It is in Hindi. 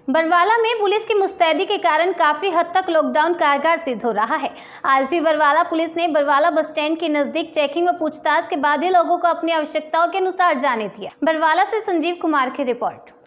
बरवाला में पुलिस की मुस्तैदी के कारण काफी हद तक लॉकडाउन कारगर सिद्ध हो रहा है। आज भी बरवाला पुलिस ने बरवाला बस स्टैंड के नजदीक चेकिंग व पूछताछ के बाद ही लोगों को अपनी आवश्यकताओं के अनुसार जाने दिया। बरवाला से संजीव कुमार की रिपोर्ट।